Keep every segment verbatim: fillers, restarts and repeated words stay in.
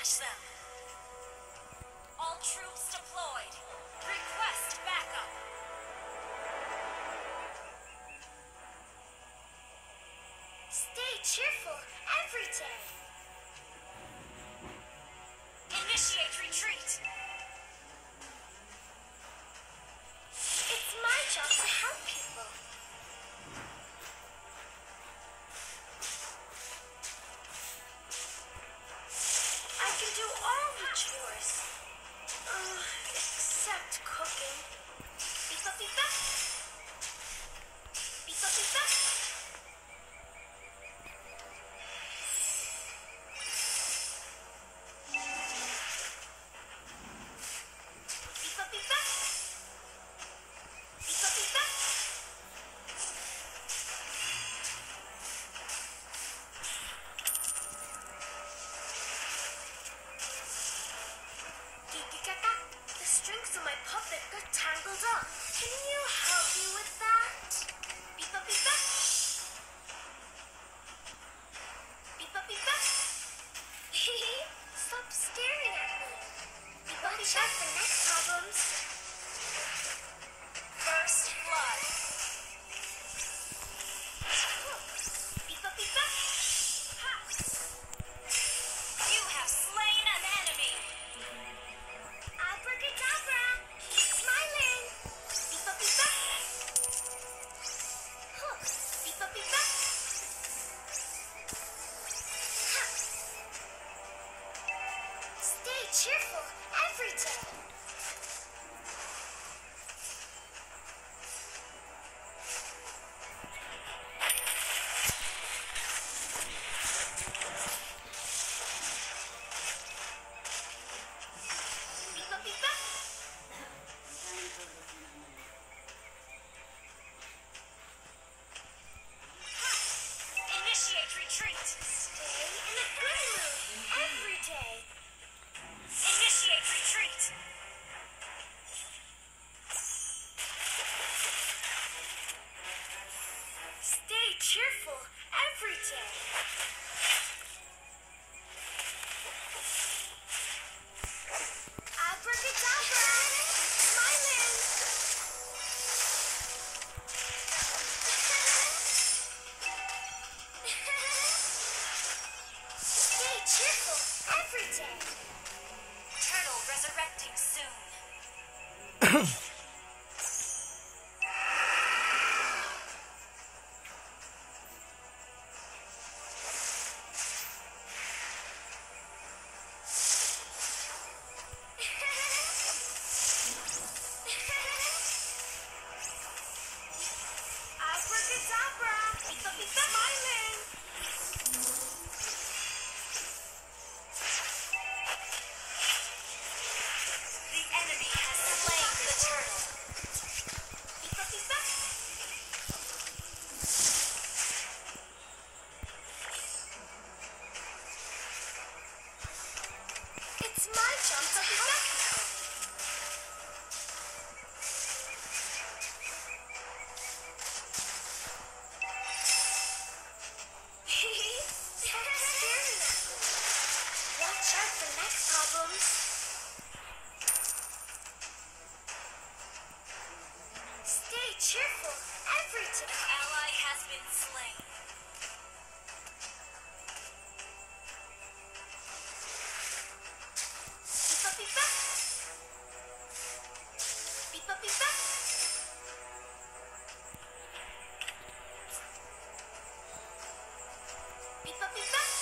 smash them. All troops deployed. Request backup. Stay cheerful every day. Initiate retreat. It's my job to help people. I can do all the chores. Uh, except cooking. Beep up, beep up. Beep up, beep up. Beep up, beep up. Beep up, beep up. Kiki-kaka, the strings of my puppet got tangled up. Can you help me with that? Beep up, beep up. Beep up, beep up. Stop staring at me. Beep up, beep up for next problems. First blood. Beep up, beep up. Ha! You have slain an enemy. Abracadabra, keep smiling. Beep up, beep up. Huh. Beep up, beep up. Huh. Stay cheerful every day. Beep up, beep up. Initiate retreat. Stay in a good mood every day. Initiate retreat. Stay cheerful every day. Abracadabra, smiling. Stay cheerful every day. Turtle resurrecting soon. Abracadabra, beep up, beep up, smiling. The enemy has slain the turtle. Beep up, beep up. It's my job to help people. Stop staring at me. Watch out for next problems. Stay cheerful every An day. ally has been slain. Beep up, beep up. Beep up, beep up. Beep up, beep up.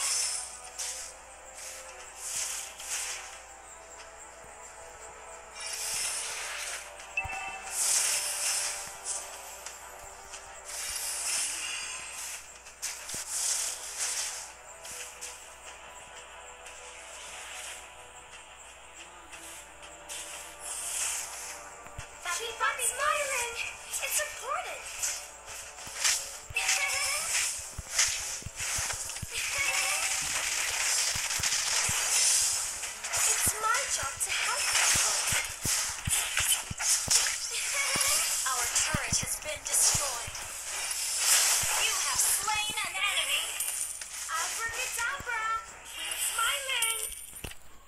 Keep on smiling. It's important. It's my job to help people. Our turret has been destroyed. You have slain an enemy. Abracadabra, keep smiling.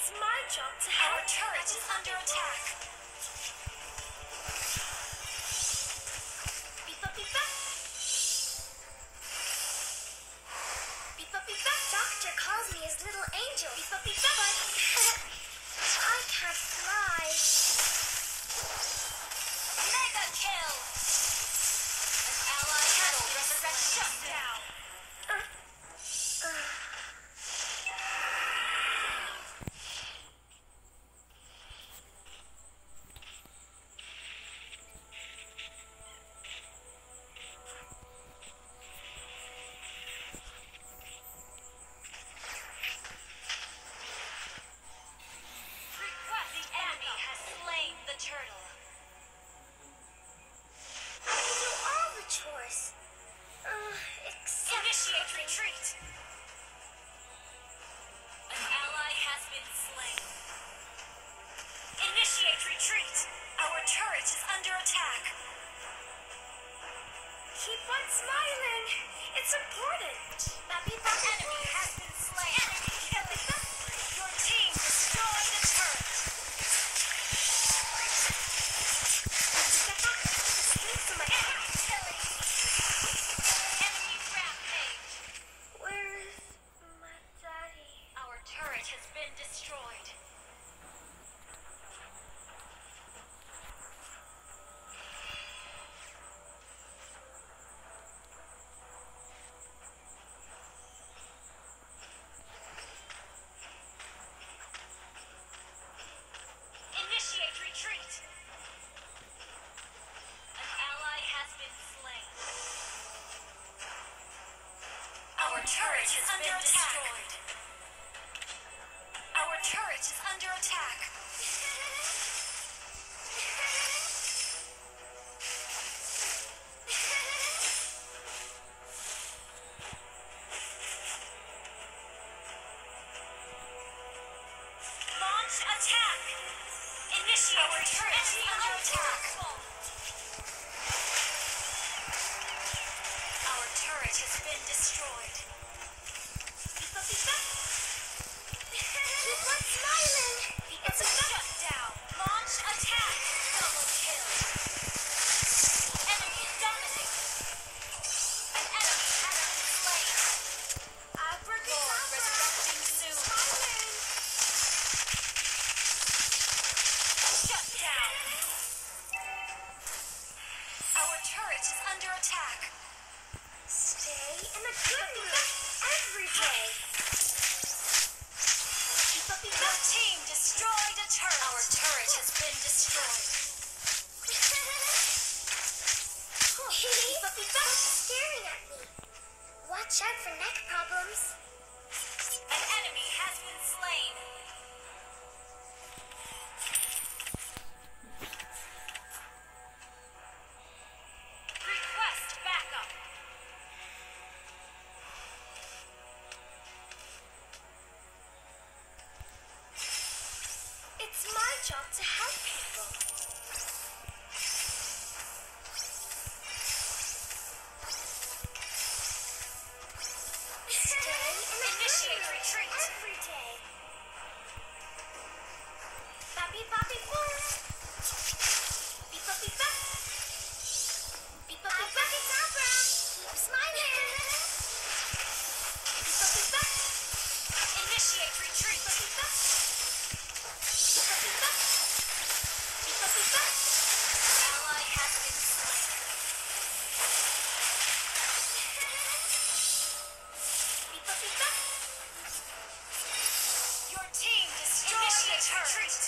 It's my job to help. Our turret is under attack. Beep-a, beep-a. Beep-a, beep-a. Doctor calls me his little angel. Beep-a, beep-a. But I can't fly. Mega kill! An ally has resurrect shut down. Uh, uh. Request the enemy has slain the turtle. I can do all the chores. Uh, except Initiate cooking. retreat. An ally has been slain. Initiate retreat. Our turret is under attack. Keep on smiling. It's important. Bappy, An bappy, enemy has been slain. Enemy killing. Your team destroyed a turret. Thanks to my Enemy killing. Enemy rampage. Where is my daddy? Our turret has been destroyed. Initiate retreat. An ally has been slain. Our turret is under attack. Our turret is under attack. Launch attack. Initiate our turret is under attack. Our turret has been destroyed. Beep-a, beep-a. Keep on smiling. It's a shutdown. Launch attack. Double kill. Enemy dominated. An enemy has been slain. Lord Abracadabra. resurrecting soon. Smiling. Shut down. Our turret is under attack. Stay in a good mood every day. Beep-a, Your beep-a. team destroyed a turret. Our turret has been destroyed. Beep-a, beep-a. Staring at me. Watch out for neck problems. An enemy has been slain. Request backup. It's my job to help people. Stay in a good Initiate mood retreat. every day. Bappy, bappy, boo. Beep-a, beep-a. Beep-a, beep-a. Abracadabra. Keep smiling. Beep-a, beep-a. Initiate retreat. Beep-a, beep-a. Beep-a, beep-a. Ally has been slain. Beep-a, beep-a. Your team destroyed a turret.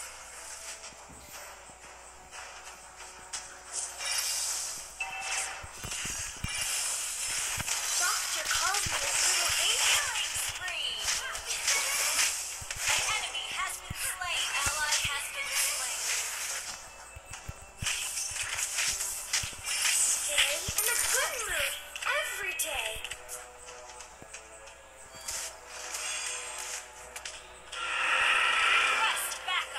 Doctor calls me his little angel. Killing spree. An enemy has been slain. Ally has been slain. Stay in a good mood every day. Request backup.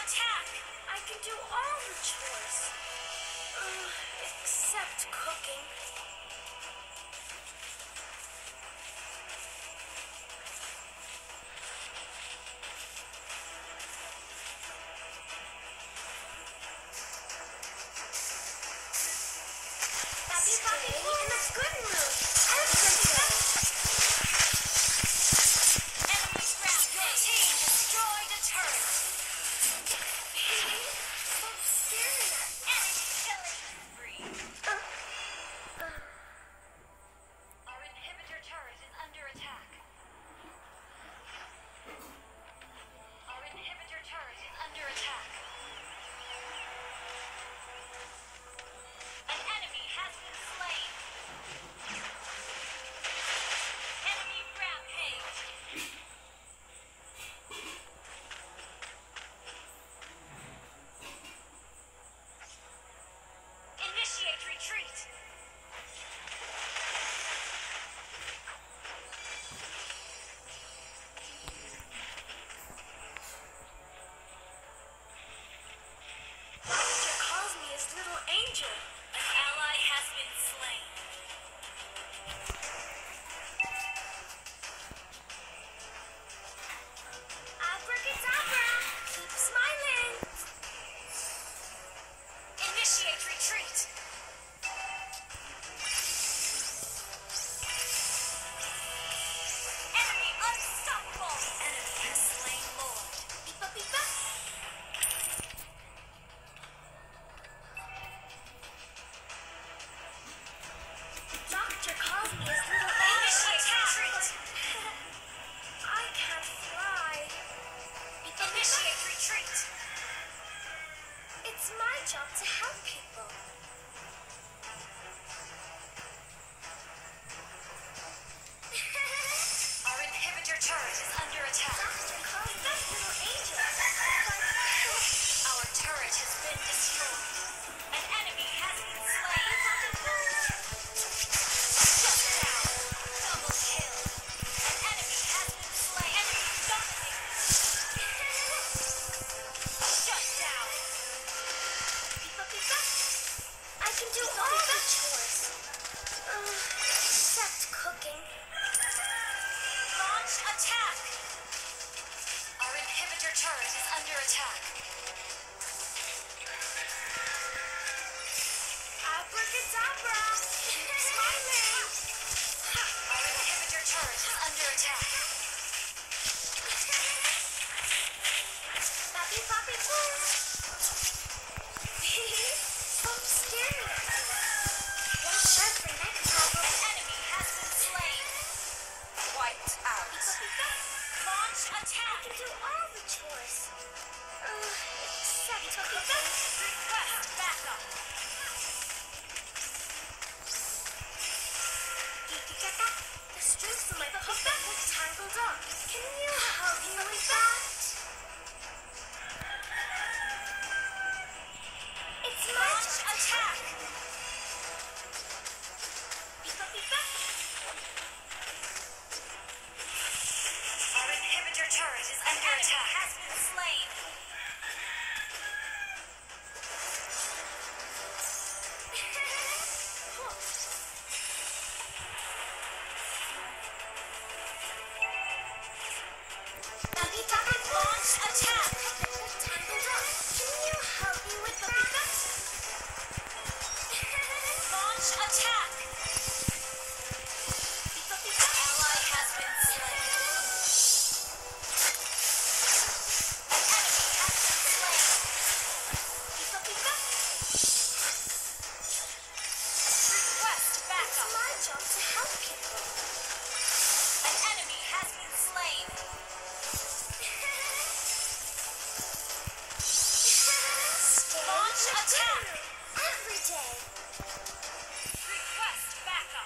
attack! I can do all the chores. Uh, except cooking. Happy Puppy in a good mood. Every day. Enemies ground. Your team destroyed a turret. Stop staring at me. Enemy killing spree. Uh, uh. Our inhibitor turret is under attack. Our inhibitor turret is under attack. An enemy has been slain. Enemy rampage. Initiate retreat. Doctor calls me his little angel. An ally has been slain. Abracadabra! Keep smiling! Initiate retreat! Enemy unstoppable! Enemy has slain Lord. Beepa beepa! Doctor calls me his little angel. Retreat! I can't fly. Initiate retreat! It's my job to help people. Our inhibitor turret is under attack. Doctor calls me his little angel. Our turret has been destroyed. An enemy has been slain. Shut down. Double kill. An enemy has been slain. Enemy dominated. Shut down. Beepa beepa. I can do all the chores. Uh, except cooking. Launch attack. Our inhibitor turret is under attack. Abracadabra! Keep smiling! Our inhibitor turret is under attack. Pappy, pappy, poo! Stop staring at me. Watch out for next problem. An enemy has been slain. Wiped out. Launch attack! I can do all the chores. Uh, except cooking. Request backup. The strings of my puppet have tangled up. Can you help me with that? It's my Launch attack! Beepa beepa. Our inhibitor turret is under attack. Has been slain. Launch attack! Tangled up. Can you help me with that? Launch attack! Ally has been slain. An enemy has been slain. Request backup. It's my job to help people. An enemy has been slain. Launch attack! Every day. Request backup.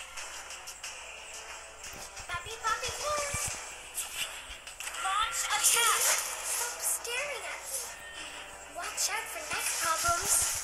Pappy, pappy, poo! Launch attack! Stop staring at me. Watch out for neck problems.